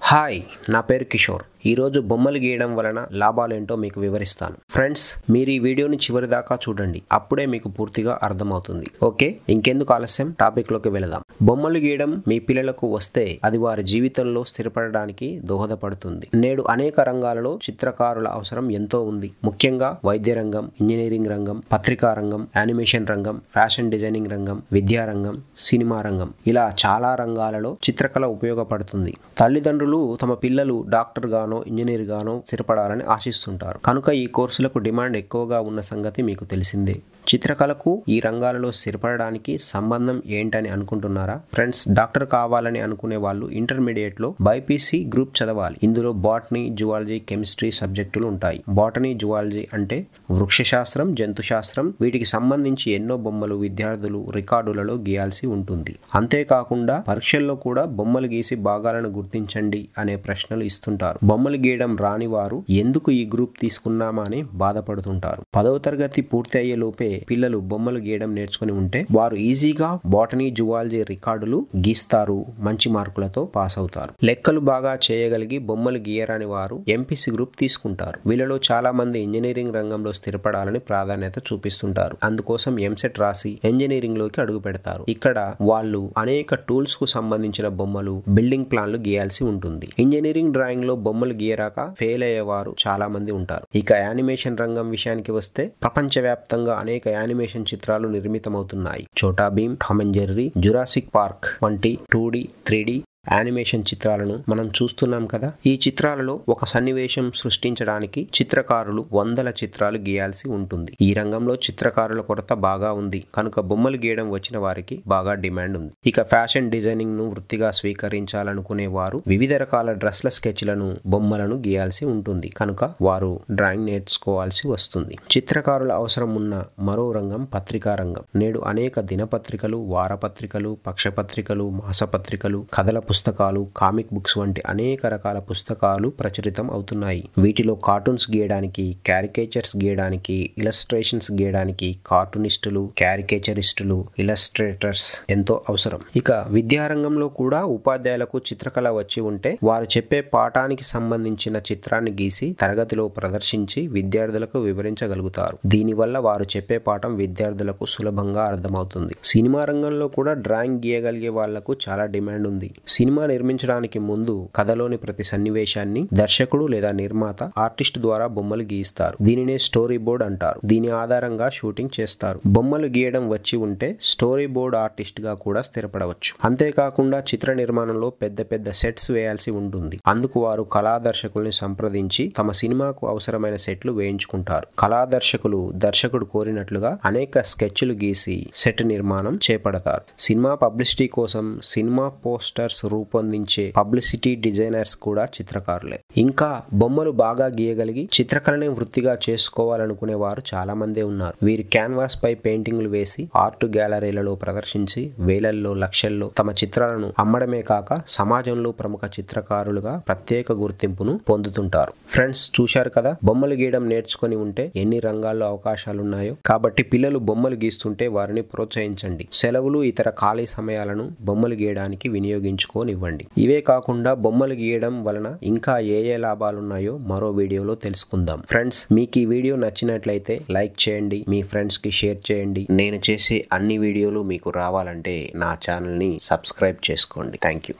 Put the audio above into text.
Hi, నా పేరు కిషోర్. ఈరోజు బొమ్మలు గీయడం వలన లాభాలేంటో మీకు వివరిస్తాను. ఫ్రెండ్స్, మీరు ఈ వీడియోని చివరి దాకా చూడండి, అప్పుడే మీకు పూర్తిగా అర్థమవుతుంది. ఓకే, ఇంకెందుకు ఆలస్యం, టాపిక్ లోకి వెళదాం. బొమ్మలు గీయడం మీ పిల్లలకు వస్తే అది వారి జీవితంలో స్థిరపడడానికి దోహదపడుతుంది. నేడు అనేక రంగాలలో చిత్రకారుల అవసరం ఎంతో ఉంది. ముఖ్యంగా వైద్య రంగం, ఇంజనీరింగ్ రంగం, పత్రికా రంగం, యానిమేషన్ రంగం, ఫ్యాషన్ డిజైనింగ్ రంగం, విద్యారంగం, సినిమా రంగం, ఇలా చాలా రంగాలలో చిత్రకళ ఉపయోగపడుతుంది. తల్లిదండ్రులు తమ పిల్లలు డాక్టర్ గానో ఇంజనీర్ గానో స్థిరపడాలని ఆశిస్తుంటారు. కనుక ఈ కోర్సులకు డిమాండ్ ఎక్కువగా ఉన్న సంగతి మీకు తెలిసిందే. చిత్రకళకు ఈ రంగాలలో స్థిరపడడానికి సంబంధం ఏంటని అనుకుంటున్నారా? ఫ్రెండ్స్, డాక్టర్ కావాలని అనుకునే వాళ్ళు ఇంటర్మీడియట్ లో బైపీసీ గ్రూప్ చదవాలి. ఇందులో బాటనీ, జువాలజీ, కెమిస్ట్రీ సబ్జెక్టులు ఉంటాయి. బాటనీ, జువాలజీ అంటే వృక్షశాస్త్రం, జంతుశాస్త్రం. వీటికి సంబంధించి ఎన్నో బొమ్మలు విద్యార్థులు రికార్డులలో గీయాల్సి ఉంటుంది. అంతేకాకుండా పరీక్షల్లో కూడా బొమ్మలు గీసి భాగాలను గుర్తించండి అనే ప్రశ్నలు ఇస్తుంటారు. బొమ్మలు గీయడం రాని వారు ఎందుకు ఈ గ్రూప్ తీసుకున్నామా అని బాధపడుతుంటారు. 10వ తరగతి పూర్తి అయ్యే లోపే పిల్లలు బొమ్మలు గీయడం నేర్చుకుని ఉంటే వారు ఈజీగా బాటనీ, జువాలజీ రికార్డులు గీస్తారు, మంచి మార్కులతో పాస్ అవుతారు. లెక్కలు బాగా చేయగలిగి బొమ్మలు గీయరాని వారు ఎంపీసీ గ్రూప్ తీసుకుంటారు. వీళ్ళలో చాలా మంది ఇంజనీరింగ్ రంగంలో స్థిరపడాలని ప్రాధాన్యత చూపిస్తుంటారు. అందుకోసం ఎంసెట్ రాసి ఇంజనీరింగ్ లోకి అడుగు పెడతారు. ఇక్కడ వాళ్ళు అనేక టూల్స్ కు సంబంధించిన బొమ్మలు, బిల్డింగ్ ప్లాన్లు గీయాల్సి ఉంటుంది. ఇంజనీరింగ్ డ్రాయింగ్ లో బొమ్మలు గీయరాక ఫెయిల్ అయ్యేవారు చాలా మంది ఉంటారు. ఇక యానిమేషన్ రంగం విషయానికి వస్తే ప్రపంచవ్యాప్తంగా అనేక యానిమేషన్ చిత్రాలు నిర్మితమవుతున్నాయి. Chhota Bheem, Tom and Jerry, Jurassic Park వంటి 2D, 3D యానిమేషన్ చిత్రాలను మనం చూస్తున్నాం కదా. ఈ చిత్రాలలో ఒక సన్నివేశం సృష్టించడానికి చిత్రకారులు వందల చిత్రాలు గీయాల్సి ఉంటుంది. ఈ రంగంలో చిత్రకారుల కొరత బాగా ఉంది. కనుక బొమ్మలు గీయడం వచ్చిన వారికి బాగా డిమాండ్ ఉంది. ఇక ఫ్యాషన్ డిజైనింగ్ ను వృత్తిగా స్వీకరించాలనుకునే వారు వివిధ రకాల డ్రెస్ల స్కెచ్లను, బొమ్మలను గీయాల్సి ఉంటుంది. కనుక వారు డ్రాయింగ్ నేర్చుకోవాల్సి వస్తుంది. చిత్రకారుల అవసరం ఉన్న మరో రంగం పత్రికా రంగం. నేడు అనేక దినపత్రికలు, వారపత్రికలు, పక్షపత్రికలు, మాసపత్రికలు, కథల పుస్తకాలు, కామిక్ బుక్స్ వంటి అనేక రకాల పుస్తకాలు ప్రచురితం అవుతున్నాయి. వీటిలో కార్టూన్స్ గీయడానికి, క్యారికేచర్స్ గీయడానికి, ఇలస్ట్రేషన్స్ గీయడానికి కార్టూనిస్టులు, క్యారికేచరిస్టులు, ఇలస్ట్రేటర్స్ ఎంతో అవసరం. ఇక విద్యారంగంలో కూడా ఉపాధ్యాయులకు చిత్రకళ వచ్చి ఉంటే వారు చెప్పే పాఠానికి సంబంధించిన చిత్రాన్ని గీసి తరగతిలో ప్రదర్శించి విద్యార్థులకు వివరించగలుగుతారు. దీనివల్ల వారు చెప్పే పాఠం విద్యార్థులకు సులభంగా అర్థమవుతుంది. సినిమా రంగంలో కూడా డ్రాయింగ్ గీయగలిగే వాళ్లకు చాలా డిమాండ్ ఉంది. సినిమా నిర్మించడానికి ముందు కథలోని ప్రతి సన్నివేశాన్ని దర్శకుడు లేదా నిర్మాత ఆర్టిస్ట్ ద్వారా బొమ్మలు గీస్తారు. దీనినే స్టోరీ బోర్డ్ అంటారు. దీని ఆధారంగా షూటింగ్ చేస్తారు. బొమ్మలు గీయడం వచ్చి ఉంటే స్టోరీ బోర్డ్ ఆర్టిస్ట్ గా కూడా స్థిరపడవచ్చు. అంతేకాకుండా చిత్ర నిర్మాణంలో పెద్ద పెద్ద సెట్స్ వేయాల్సి ఉంటుంది. అందుకు వారు కళాదర్శకుల్ని సంప్రదించి తమ సినిమాకు అవసరమైన సెట్లు వేయించుకుంటారు. కళాదర్శకులు దర్శకుడు కోరినట్లుగా అనేక స్కెచ్లు గీసి సెట్ నిర్మాణం చేపడతారు. సినిమా పబ్లిసిటీ కోసం సినిమా పోస్టర్స్ రూపొందించే పబ్లిసిటీ డిజైనర్స్ కూడా చిత్రకారులే. ఇంకా బొమ్మలు బాగా గీయగలిగి చిత్రకళని వృత్తిగా చేసుకోవాలనుకునే వారు చాలా మందే ఉన్నారు. వీరు క్యాన్వాస్ పై పెయింటింగ్లు వేసి ఆర్ట్ గ్యాలరీలలో ప్రదర్శించి వేలల్లో, లక్షల్లో తమ చిత్రాలను అమ్మడమే కాక సమాజంలో ప్రముఖ చిత్రకారులుగా ప్రత్యేక గుర్తింపును పొందుతుంటారు. ఫ్రెండ్స్, చూశారు కదా, బొమ్మలు గీయడం నేర్చుకుని ఉంటే ఎన్ని రంగాల్లో అవకాశాలున్నాయో. కాబట్టి పిల్లలు బొమ్మలు గీస్తుంటే వారిని ప్రోత్సహించండి. సెలవులు, ఇతర ఖాళీ సమయాలను బొమ్మలు గీయడానికి వినియోగించుకోనివ్వండి. ఇవే కాకుండా బొమ్మలు గీయడం వలన ఇంకా ఏ లాభాలున్నాయో మరో వీడియోలో తెలుసుకుందాం. ఫ్రెండ్స్, మీకు ఈ వీడియో నచ్చినట్లయితే లైక్ చేయండి, మీ ఫ్రెండ్స్ కి షేర్ చేయండి. నేను చేసే అన్ని వీడియోలు మీకు రావాలంటే నా ఛానల్ ని సబ్స్క్రైబ్ చేసుకోండి. Thank you.